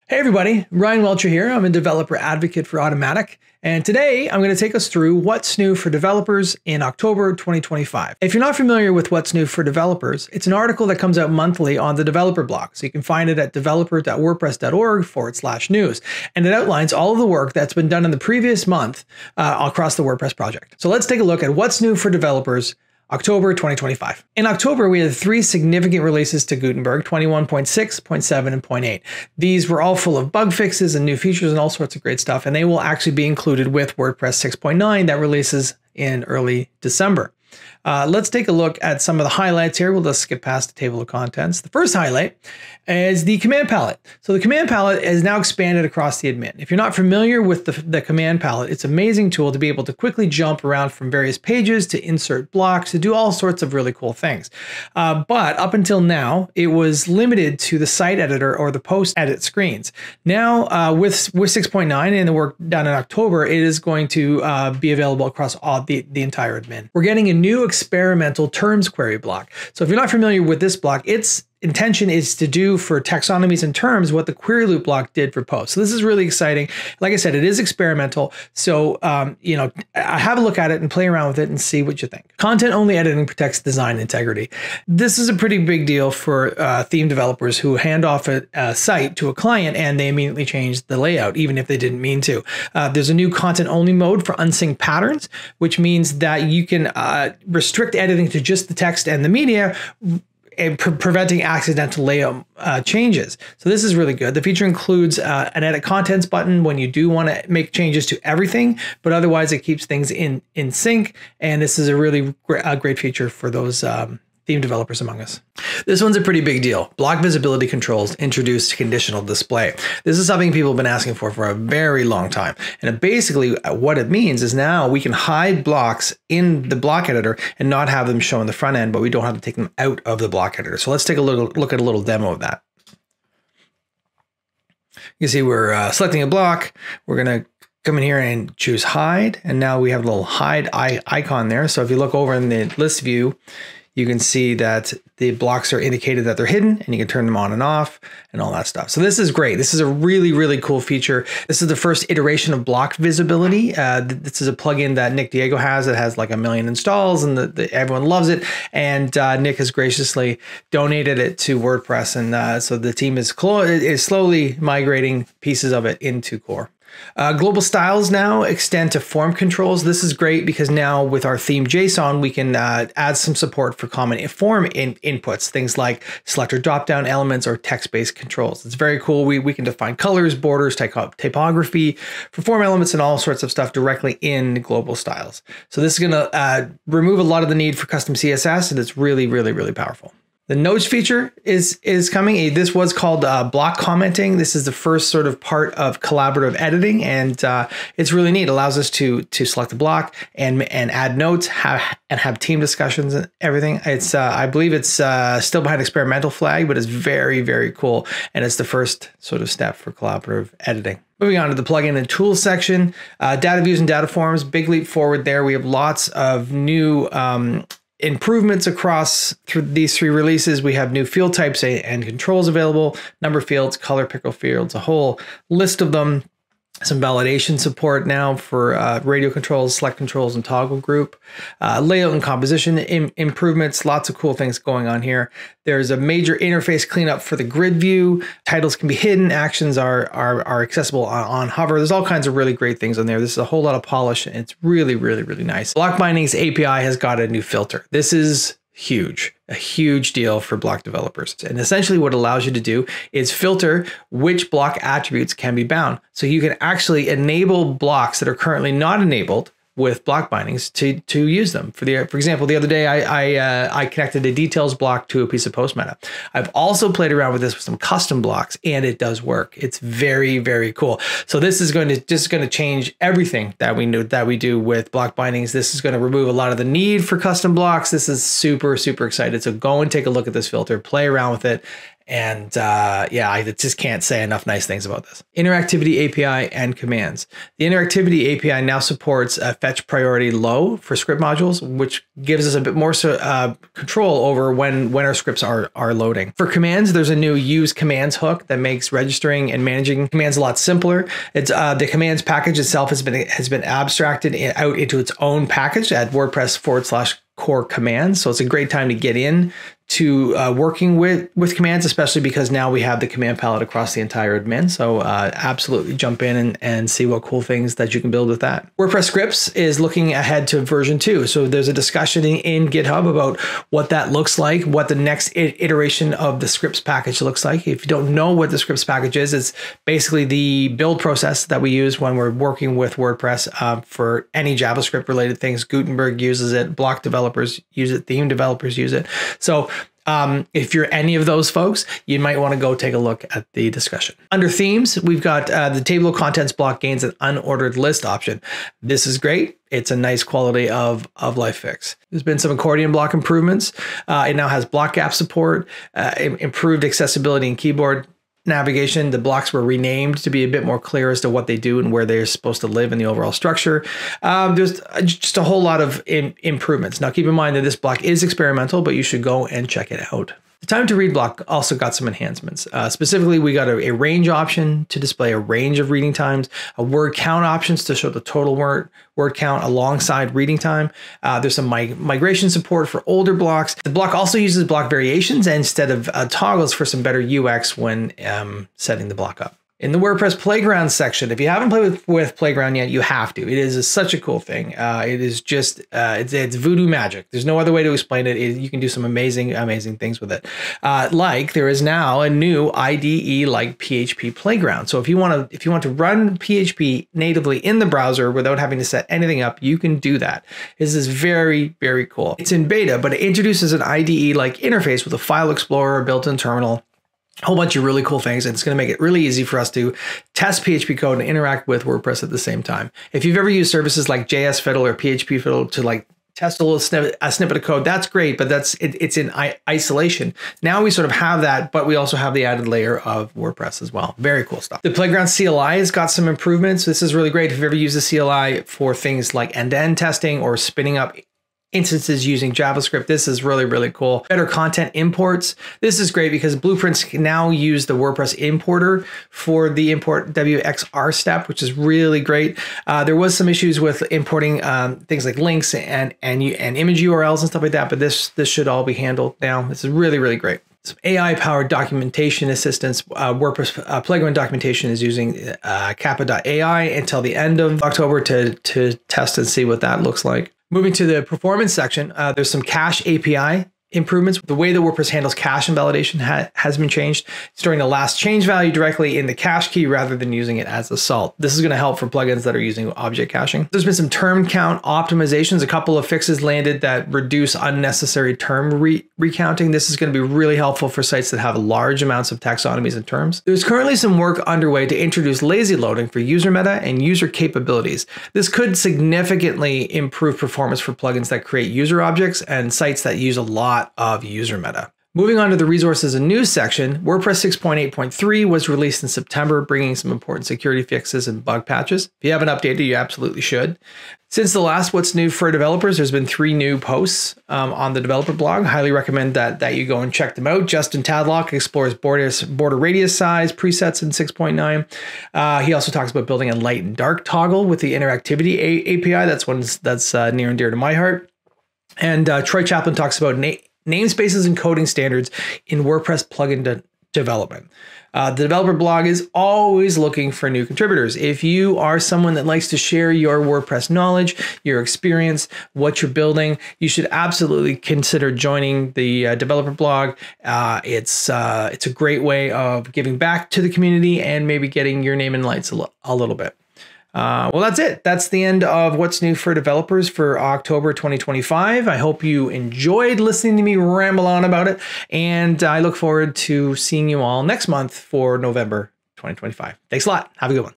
Hey everybody, Ryan Welcher here. I'm a developer advocate for Automattic, and today I'm going to take us through what's new for developers in October 2025. If you're not familiar with what's new for developers, it's an article that comes out monthly on the developer blog. So you can find it at developer.wordpress.org/news, and it outlines all of the work that's been done in the previous month across the WordPress project. So let's take a look at what's new for developers October 2025. In October, we had 3 significant releases to Gutenberg, 21.6, 0.7, and 0.8. These were all full of bug fixes and new features and all sorts of great stuff, and they will actually be included with WordPress 6.9 that releases in early December. Let's take a look at some of the highlights here. We'll just skip past the table of contents. The first highlight is the command palette. So the command palette is now expanded across the admin. If you're not familiar with the command palette, it's an amazing tool to be able to quickly jump around from various pages, to insert blocks, to do all sorts of really cool things. But up until now, it was limited to the site editor or the post edit screens. Now with 6.9 and the work done in October, it is going to be available across all the entire admin. We're getting a new experimental terms query block. So if you're not familiar with this block, its intention is to do for taxonomies and terms what the query loop block did for posts. So this is really exciting. Like I said, it is experimental. So, have a look at it and play around with it and see what you think. Content only editing protects design integrity. This is a pretty big deal for theme developers who hand off a site to a client and they immediately change the layout, even if they didn't mean to. There's a new content only mode for unsynced patterns, which means that you can restrict editing to just the text and the media, and preventing accidental layout changes. So this is really good. The feature includes an edit contents button when you do want to make changes to everything, but otherwise it keeps things in sync. And this is a really great feature for those theme developers among us. This one's a pretty big deal. Block visibility controls introduced to conditional display. This is something people have been asking for a very long time. And basically what it means is now we can hide blocks in the block editor and not have them show in the front end, but we don't have to take them out of the block editor. So let's take a look at a little demo of that. You see we're selecting a block. We're going to come in here and choose hide. And now we have a little hide icon there. So if you look over in the list view, you can see that the blocks are indicated that they're hidden and you can turn them on and off and all that stuff. So this is great. This is a really, really cool feature. This is the first iteration of block visibility. This is a plugin that Nick Diego has. It has like 1 million installs and everyone loves it. And Nick has graciously donated it to WordPress. And so the team is slowly migrating pieces of it into core. Global styles now extend to form controls. This is great because now with our theme.json, we can add some support for common form inputs, things like selector drop-down elements or text-based controls. It's very cool. We can define colors, borders, typography for form elements and all sorts of stuff directly in global styles. So this is going to remove a lot of the need for custom CSS, and it's really, really, really powerful. The notes feature is coming. This was called block commenting. This is the first sort of part of collaborative editing, and it's really neat. It allows us to select a block and add notes, have team discussions and everything. It's I believe it's still behind experimental flag, but it's very, very cool, and it's the first sort of step for collaborative editing. Moving on to the plugin and tools section, data views and data forms. Big leap forward there. We have lots of new improvements across these 3 releases. We have new field types and controls available, number fields, color picker fields, a whole list of them. Some validation support now for radio controls, select controls, and toggle group. Layout and composition improvements, lots of cool things going on here. There's a major interface cleanup for the grid view. Titles can be hidden. Actions are accessible on hover. There's all kinds of really great things on there. This is a whole lot of polish, and it's really, really, really nice. Block Bindings API has got a new filter. This is huge, a huge deal for block developers. And essentially what it allows you to do is filter which block attributes can be bound. So you can actually enable blocks that are currently not enabled with block bindings to use them. For example, the other day I connected a details block to a piece of post meta. I've also played around with this with some custom blocks, and it does work. It's very, very cool. So this is going to change everything that we do with block bindings. This is going to remove a lot of the need for custom blocks. This is super, super excited. So go and take a look at this filter, play around with it, Yeah, I just can't say enough nice things about this. Interactivity API and commands. The Interactivity API now supports fetch priority low for script modules, which gives us a bit more control over when our scripts are loading. For commands, there's a new use commands hook that makes registering and managing commands a lot simpler. It's the commands package itself has been abstracted out into its own package at WordPress/core commands. So it's a great time to get in to working with commands, especially because now we have the command palette across the entire admin. So absolutely jump in and see what cool things that you can build with that. WordPress scripts is looking ahead to version 2. So there's a discussion in GitHub about what that looks like, what the next iteration of the scripts package looks like. If you don't know what the scripts package is, it's basically the build process that we use when we're working with WordPress for any JavaScript related things. Gutenberg uses it, block developers use it, theme developers use it. So if you're any of those folks, you might want to go take a look at the discussion. Under themes, we've got the table of contents block gains an unordered list option. This is great. It's a nice quality of life fix. There's been some Accordian block improvements. It now has block gap support, improved accessibility in keyboard navigation. The blocks were renamed to be a bit more clear as to what they do and where they're supposed to live in the overall structure. There's just a whole lot of improvements. Now, keep in mind that this block is experimental, but you should go and check it out. The time to read block also got some enhancements. Specifically, we got a range option to display a range of reading times, a word count options to show the total word count alongside reading time. There's some migration support for older blocks. The block also uses block variations instead of toggles for some better UX when setting the block up. In the WordPress Playground section, if you haven't played with Playground yet, you have to. It is such a cool thing. It is just, it's voodoo magic. There's no other way to explain it. You can do some amazing things with it. Like there is now a new IDE like PHP Playground. So if you want to run PHP natively in the browser without having to set anything up, you can do that. This is very, very cool. It's in beta, but it introduces an IDE like interface with a file explorer, built-in terminal, a whole bunch of really cool things. And it's going to make it really easy for us to test PHP code and interact with WordPress at the same time. If you've ever used services like JS Fiddle or PHP Fiddle to like test a snippet of code, that's great, but it's in isolation. Now we sort of have that, but we also have the added layer of WordPress as well. Very cool stuff. The Playground CLI has got some improvements. This is really great if you've ever used the CLI for things like end-to-end testing or spinning up instances using JavaScript. This is really, really cool. Better content imports. This is great because Blueprints can now use the WordPress importer for the import WXR step, which is really great. There was some issues with importing things like links and image URLs and stuff like that, but this should all be handled now. This is really, really great. Some AI-powered documentation assistance. WordPress Playground documentation is using Kappa.ai until the end of October to test and see what that looks like. Moving to the performance section, there's some cache API improvements. The way that WordPress handles cache invalidation has been changed, storing the last change value directly in the cache key rather than using it as a salt. This is going to help for plugins that are using object caching. There's been some term count optimizations. A couple of fixes landed that reduce unnecessary term recounting. This is going to be really helpful for sites that have large amounts of taxonomies and terms. There's currently some work underway to introduce lazy loading for user meta and user capabilities. This could significantly improve performance for plugins that create user objects and sites that use a lot of user meta. Moving on to the resources and news section, WordPress 6.8.3 was released in September, bringing some important security fixes and bug patches. If you haven't updated, you absolutely should. Since the last What's New for Developers, there's been 3 new posts on the developer blog. Highly recommend that you go and check them out. Justin Tadlock explores border radius size presets in 6.9. He also talks about building a light and dark toggle with the interactivity API. That's one that's near and dear to my heart. And Troy Chaplin talks about namespaces and coding standards in WordPress plugin development. The developer blog is always looking for new contributors. If you are someone that likes to share your WordPress knowledge, your experience, what you're building, you should absolutely consider joining the developer blog. It's a great way of giving back to the community and maybe getting your name in lights a little bit. Well, that's it. That's the end of What's New for Developers for October 2025. I hope you enjoyed listening to me ramble on about it, and I look forward to seeing you all next month for November 2025. Thanks a lot. Have a good one.